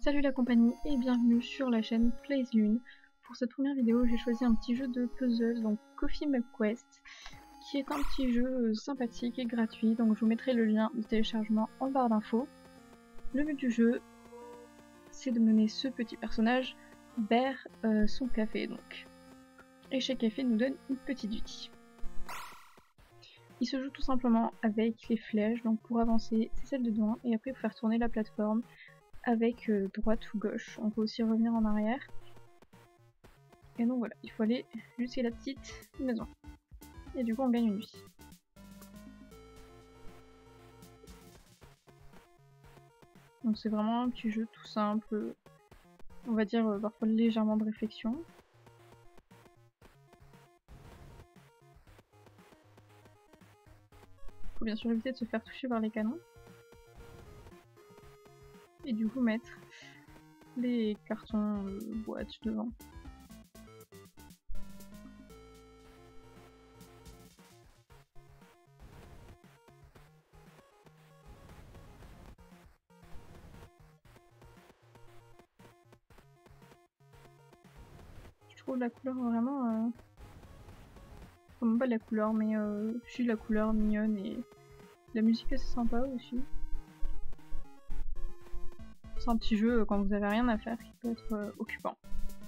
Salut la compagnie et bienvenue sur la chaîne PlayzLune. Pour cette première vidéo, j'ai choisi un petit jeu de puzzle, donc Coffee Mug Quest, qui est un petit jeu sympathique et gratuit, donc je vous mettrai le lien de téléchargement en barre d'infos. Le but du jeu, c'est de mener ce petit personnage vers son café, donc. Et chaque café nous donne une petite vie. Il se joue tout simplement avec les flèches, donc pour avancer, c'est celle de devant, et après pour faire tourner la plateforme, avec droite ou gauche. On peut aussi revenir en arrière. Et donc voilà, il faut aller jusqu'à la petite maison. Et du coup on gagne une vie. Donc c'est vraiment un petit jeu tout simple, on va dire parfois légèrement de réflexion. Faut bien sûr éviter de se faire toucher par les canons. Et du coup mettre les cartons boîtes devant. Je trouve la couleur vraiment... Enfin, pas la couleur, mais je la couleur mignonne et la musique est assez sympa aussi. C'est un petit jeu quand vous avez rien à faire qui peut être occupant.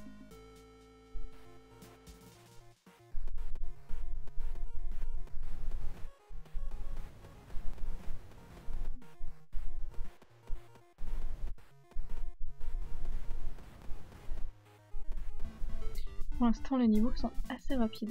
Pour l'instant les niveaux sont assez rapides.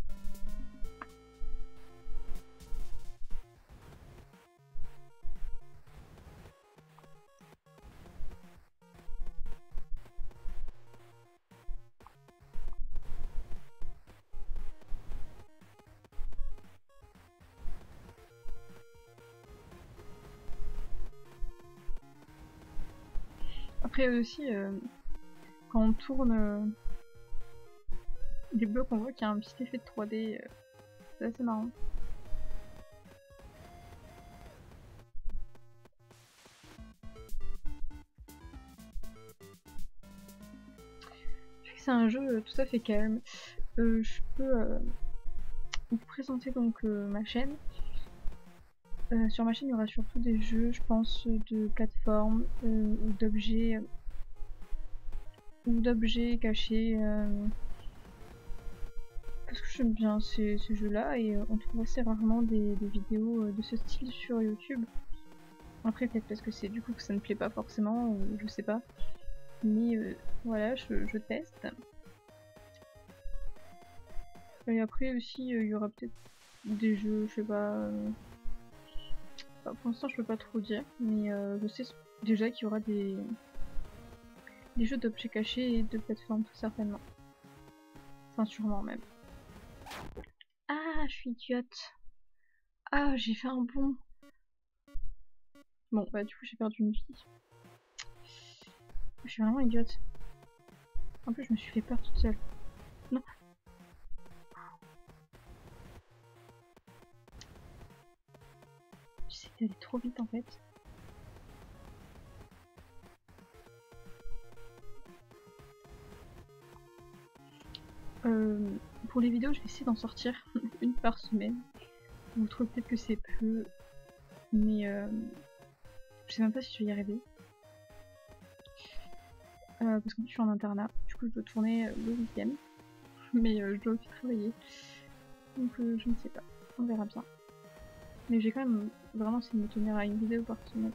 Après aussi, quand on tourne les blocs, on voit qu'il y a un petit effet de 3D, c'est assez marrant. C'est un jeu tout à fait calme. Je peux vous présenter donc ma chaîne. Sur ma chaîne, il y aura surtout des jeux, je pense, de plateforme ou d'objets cachés. Parce que j'aime bien ces jeux-là et on trouve assez rarement des vidéos de ce style sur YouTube. Après, peut-être parce que c'est du coup que ça ne plaît pas forcément, ou je sais pas. Mais voilà, je teste. Et après aussi, il y aura peut-être des jeux, je sais pas. Pour l'instant, je peux pas trop dire, mais je sais déjà qu'il y aura des jeux d'objets cachés et de plateforme, tout certainement. Enfin, sûrement même. Ah, je suis idiote. Ah, j'ai fait un bond. Bon, bah du coup, j'ai perdu une vie. Je suis vraiment idiote. En plus, je me suis fait peur toute seule. Non. J'essaie d'aller trop vite en fait. Pour les vidéos, je vais essayer d'en sortir une par semaine. Vous trouvez peut-être que c'est peu, mais je sais même pas si je vais y arriver. Parce que je suis en internat, du coup je dois tourner le week-end, mais je dois aussi travailler. Donc je ne sais pas, on verra bien. Mais j'ai quand même vraiment essayé de me tenir à une vidéo par semaine.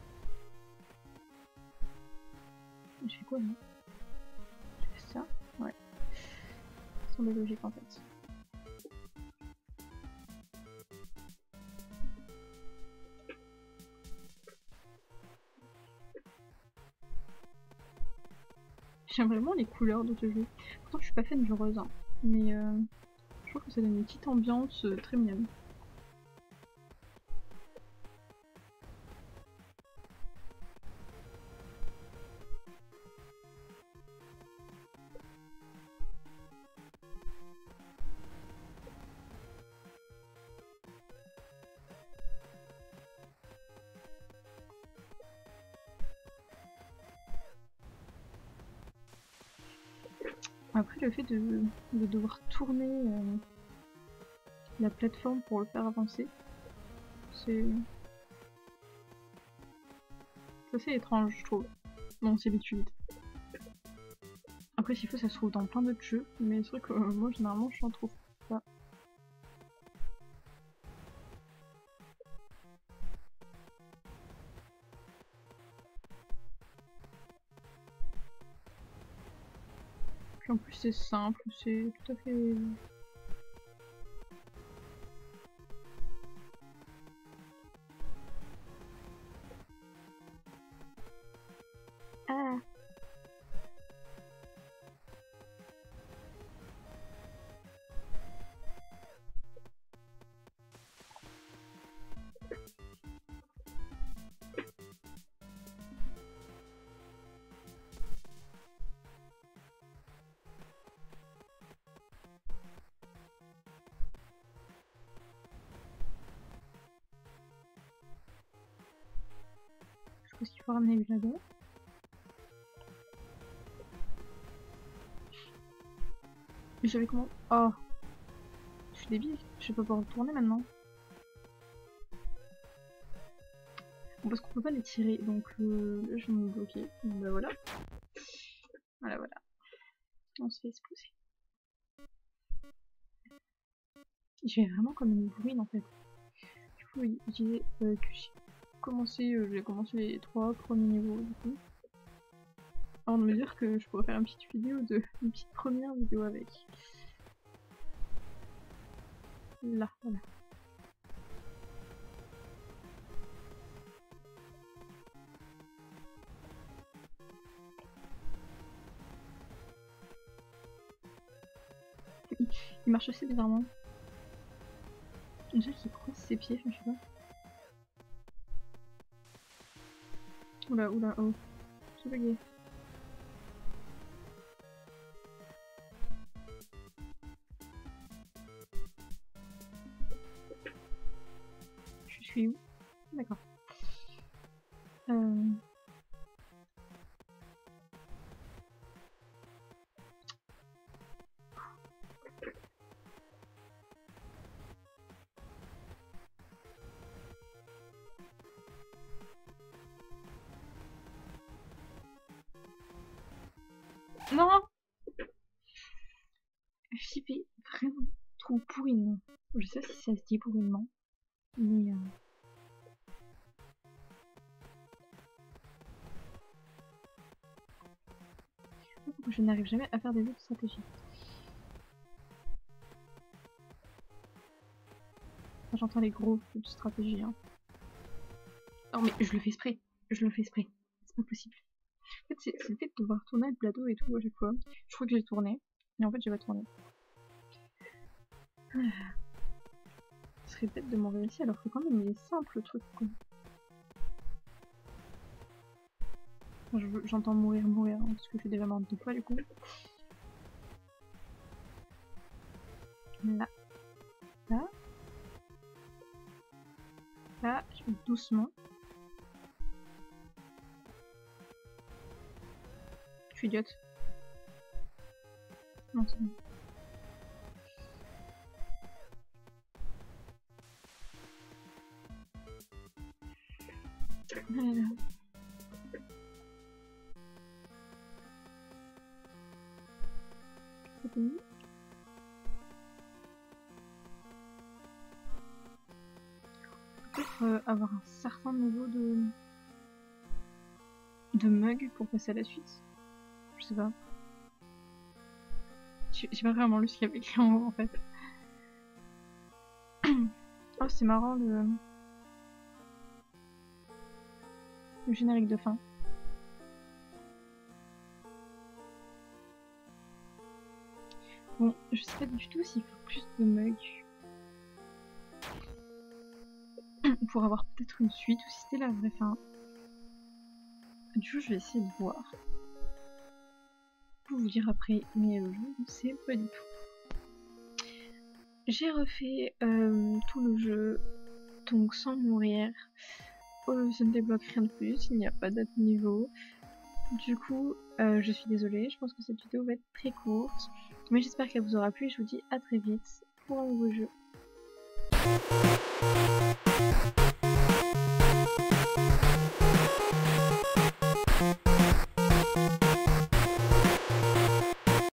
Je fais quoi là? Je fais ça? Ouais. Ça semble logique en fait. J'aime vraiment les couleurs de ce jeu. Pourtant je suis pas fan du rose, hein. Mais je trouve que ça donne une petite ambiance très mignonne. Après le fait de devoir tourner la plateforme pour le faire avancer, c'est assez étrange je trouve. Bon c'est l'habitude. Après s'il faut ça se trouve dans plein d'autres jeux, mais c'est vrai que moi généralement je n'en trouve pas. Puis en plus c'est simple, c'est tout à fait... Ah. Je pense qu'il faut ramener le là-bas. Mais j'avais comment... Oh, je suis débile, je vais pas pouvoir retourner maintenant. Bon, parce qu'on peut pas les tirer, donc là je vais me bloquer. Bon bah voilà. Voilà, voilà. On se fait exploser. Je vais vraiment comme une bourrine en fait. Du coup, oui, j'ai commencé les 3 premiers niveaux du coup. Avant de me dire que je pourrais faire une petite première vidéo avec. Là, voilà. Il marche assez bizarrement. Déjà qu'il croise ses pieds, je sais pas. Oula, oula, oh. J'ai bugué. Je suis où? D'accord. Non! JP, vraiment trop pourrinement. Je sais pas si ça se dit pourrinement, mais je n'arrive jamais à faire des jeux de stratégie. Enfin, j'entends les gros jeux de stratégie. Hein. Non mais je le fais exprès. Je le fais exprès. C'est pas possible. En fait, c'est le fait de devoir tourner le plateau et tout à chaque fois. Je crois que j'ai tourné, mais en fait j'ai pas tourné. Ce serait bête de m'en réussir alors que quand même il est simple le truc quoi. J'entends mourir, hein, parce que je suis déjà morte 2 fois du coup. Là. Là. Là, je vais doucement. Je suis idiote. Non, c'est bon. Voilà. C'est fini. Peut-être avoir un certain niveau de mug pour passer à la suite. Je sais pas. J'ai pas vraiment lu ce qu'il y avait écrit en haut en fait. Oh c'est marrant le générique de fin. Bon, je sais pas du tout s'il faut plus de mug pour avoir peut-être une suite ou si c'était la vraie fin. Du coup je vais essayer de voir. Pour vous dire après, mais je ne sais pas du tout. J'ai refait tout le jeu, donc sans mourir. Ça ne débloque rien de plus, il n'y a pas d'autre niveau. Du coup, je suis désolée, je pense que cette vidéo va être très courte, mais j'espère qu'elle vous aura plu et je vous dis à très vite pour un nouveau jeu.